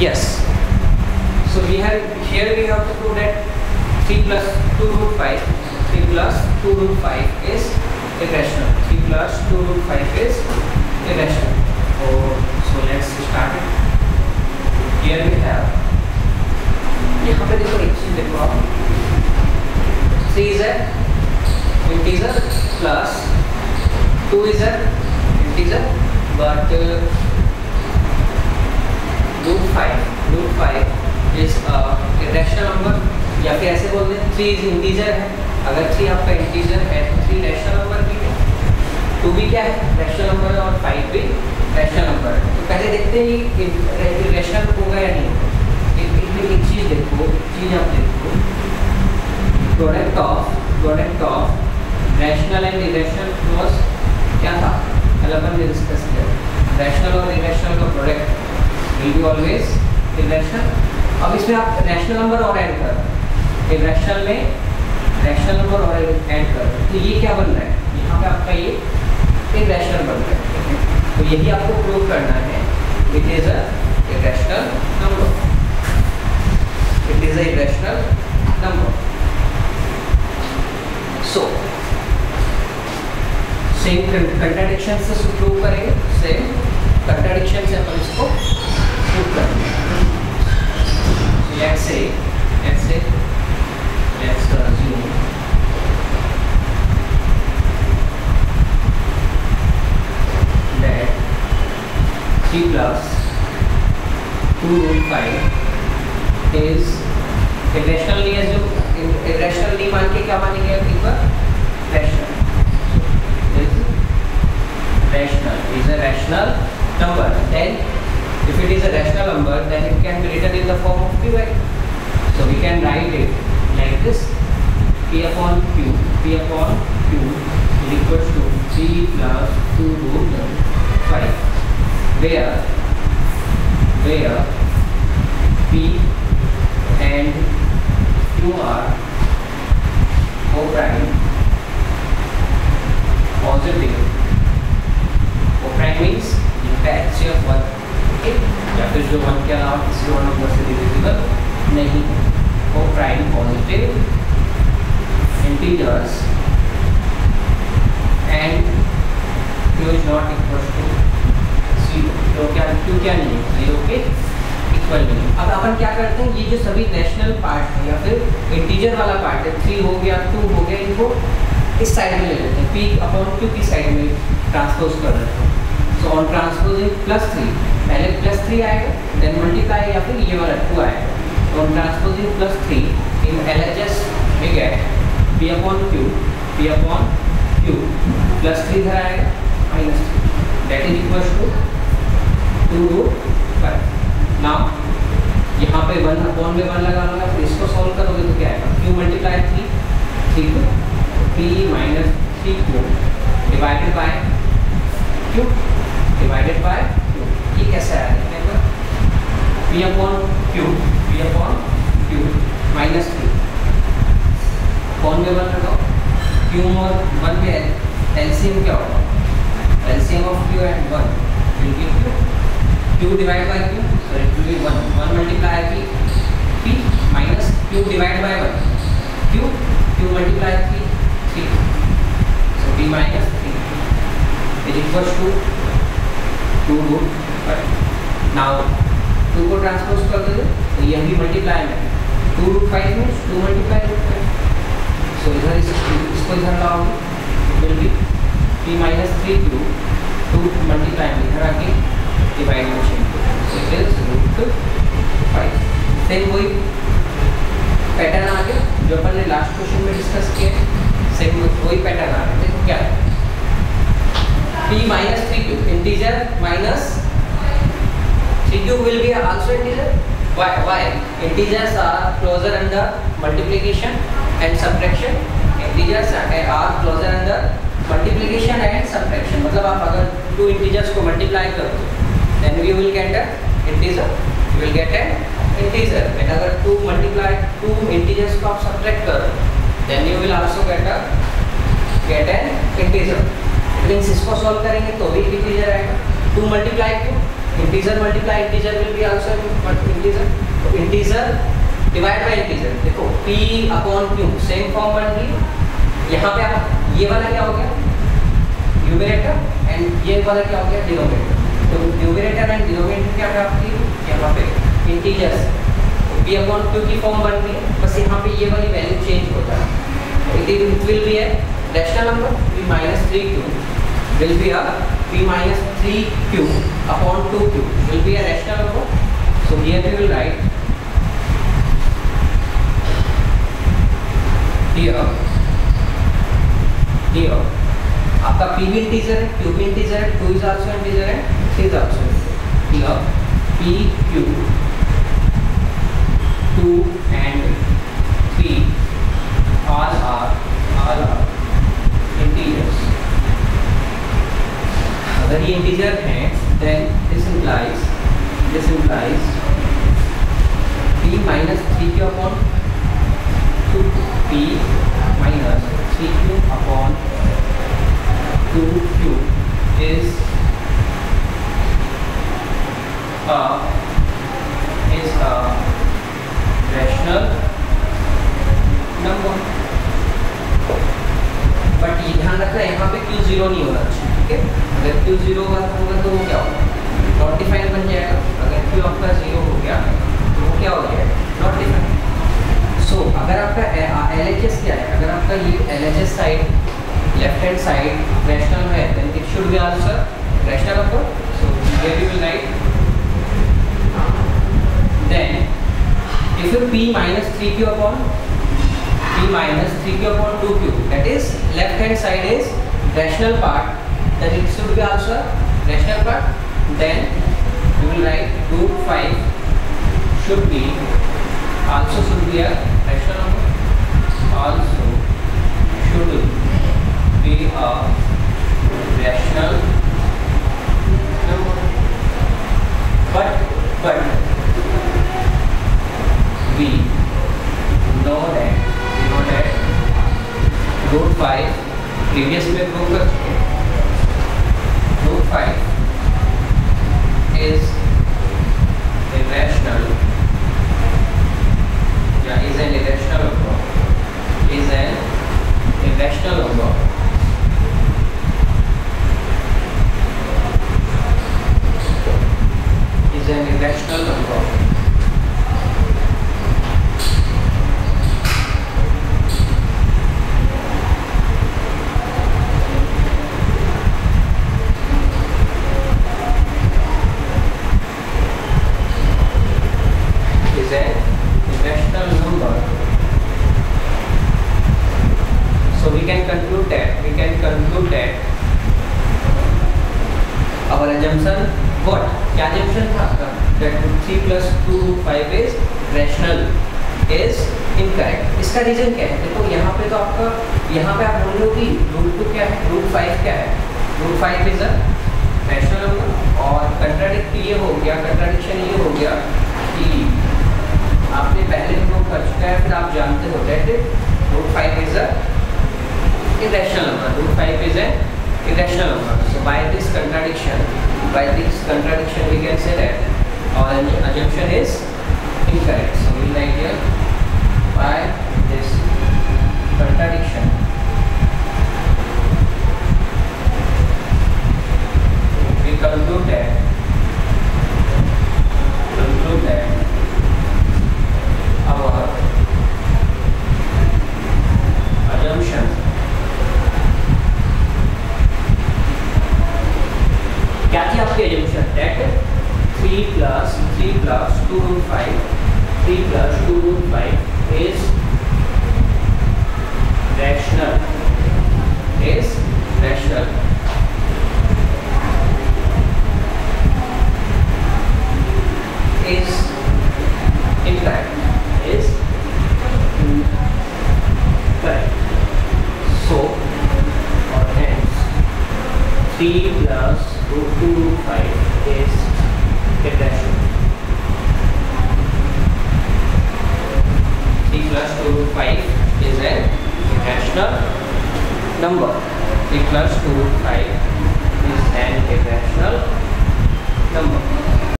Yes. So we have here we have to prove that 3 plus 2 root 5, 3 plus 2 root 5 is irrational. 3 plus 2 root 5 is irrational. So let's start it. Here we have, यहाँ पे देखो एक चीज देखो आप, 3 is an integer plus 2 is an integer, but root 5 is irrational number, या फिर ऐसे बोल दें 3 is integer है. अगर 3 आपका integer है तो 3 rational number भी है, 2 भी क्या है rational number है और 5 भी rational number है. तो पहले देखते हैं कि irrational होगा या नहीं होगा. एक चीज देखो, आप देखो, product of rational and irrational clause क्या था, कल अपन ने डिस्कस किया. रैशनल और इरेशनल का product will be always irrational. अब इसमें आप रैशनल नंबर और ऐड कर, इरेशनल में रैशनल नंबर और ऐड कर, तो ये क्या बन रहा है, यहाँ पे आपका ये इरेशनल बन रहा है. तो यही आपको प्रूव करना है, it is a irrational number. It is a irrational number. So, same contradiction से prove करेंगे, same contradiction से अपन इसको prove करेंगे. So let's assume that 3 plus 2 root 5 is irrational. नहीं है जो irrational नहीं मान के क्या मानेंगे एक बार, rational. Is rational, is a rational number. Then if it is a rational number, then it can be written in the form of Qi. So we can write it like this: P upon Q is equals to 3 plus 2 root 5, where P and Q are co-prime positive. Co-prime means इनका HCF 1, okay? या फिर जो 1 के अलावा किसी और number से divisible नहीं. Co-prime positive integers and Q is not equal to 0. तो क्या नहीं है 0 के इक्वल नहीं. अब अपन क्या करते हैं, ये जो सभी रैशनल पार्ट है या फिर इंटीजर वाला पार्ट है, 3 हो गया 2 हो गया, इनको इस साइड में ले लेते हैं, P अपॉन Q की साइड में ट्रांसपोज कर देते हैं. सो ऑन ट्रांसपोजिंग +3, पहले +3 आएगा, देन मल्टीप्लाई या फिर ये वाला 2 आएगा. तो ऑन ट्रांसपोजिंग +3 इन LHS में गेट P अपॉन Q +3 इधर आएगा -3, that is equal to 2 root 5. Now यहाँ पे 1 अपॉन में 1 लगा लूँगा, फिर इसको सॉल्व करोगे तो क्या आएगा, Q मल्टीप्लाई 3 को P माइनस 3 को डिवाइडेड बाय Q. ये कैसे आया देखिए, P upon Q minus 3 upon में 1 लगाओ, Q और 1 में LCM क्या होगा, LCM of Q and 1 will be Q divide by Q. So it will be 1 multiply P minus Q divided by 1 Q multiply 3. So P minus 3 is equals to 2 root 5. Now 2 को transpose कर दो तो यह भी multiply में 2 root 5 में 2 multiply root 5. So इधर इसको इधर लाओगे, it will be P minus 3Q 2 multiply में इधर आके डिवाइड में change. It is root 5. Same वही पैटर्न आ गया जो अपन ने लास्ट क्वेश्चन में डिस्कस किया. सेम वही पैटर्न आ गया. देखो क्या है, P minus 3Q integer minus 3Q will be also integer. Why? Integers are closer under multiplication and subtraction. Integers are closer under multiplication and subtraction. मतलब आप अगर 2 integers को multiply करो then we will get an integer. You will get an integer. And अगर 2 multiply 2 integers को आप subtract करो then you will also get an integer. Means इसको solve करेंगे तो भी integer आएगा. 2 multiply 2 integer multiply integer will be also equal to integer, तो इंटीजर डिवाइड बाय इंटीजर, देखो p upon q same form बन गई। यहाँ पे आप ये वाला क्या हो गया न्यूमरेटर एंड ये वाला क्या हो गया डिनोमिनेटर, तो न्यूमरेटर एंड डिनोमिनेटर क्या है आपकी यहाँ पे इंटीजर्स, तो p अपॉन q की फॉर्म बन गई, बस यहाँ पे ये वाली वैल्यू चेंज होता है। It will be a rational number p minus 3q will be a p minus 3q upon 2q will be a rational number, so here we will write here आपका p भी integer है, q भी integer है, 2 is also integer है, 3 is also here p q 2 and 3 all are integers। अगर ये integer हैं then this implies p minus 3q upon 2p minus 3q upon 2q is a rational number, but ये ध्यान रखना यहाँ पे q जीरो नहीं होना चाहिए, ठीक है। अगर q जीरो होगा तो वो क्या होगा नॉट डिफाइंड बन जाएगा, अगर q आपका जीरो हो गया तो वो क्या हो जाएगा नॉट डिफाइंड। सो अगर आपका LHS क्या है, अगर आपका ये LHS side left hand side rational है then it should be also rational number, so here we will write then if p minus 3q upon 2q, that is left hand side is rational part, then it should be also rational part, then we will write root 5 should be a rational number, also should be a rational number, but we know that root 5 previous में prove कर चुके हैं, root 5 is irrational या is an irrational number, is an irrational number our assumption what क्या assumption था that 3 plus 2 root 5 is rational is incorrect। इसका reason क्या है, देखो यहाँ पे तो आपका यहाँ पे आप बोल रहे हो कि रूट 2 क्या है, रूट 5 क्या है, root 5 is a rational number, और कंट्राडिक्ट ये हो गया, कंट्राडिक्शन ये हो गया कि आपने पहले प्रूव कर चुका है, फिर आप जानते हो that root 5 is a irrational number, root 5 is an irrational number, so by this contradiction we can say that our assumption is incorrect, so we write here by this contradiction we conclude that our assumption क्या थी आपकी assumption that 3 plus 2 root 5 3 plus 2 root 5 is rational is incorrect, is incorrect, so or hence 3 plus 2 root 5 is irrational, 3 plus 2 root 5 is an irrational number, 3 plus 2 root 5 is an irrational number।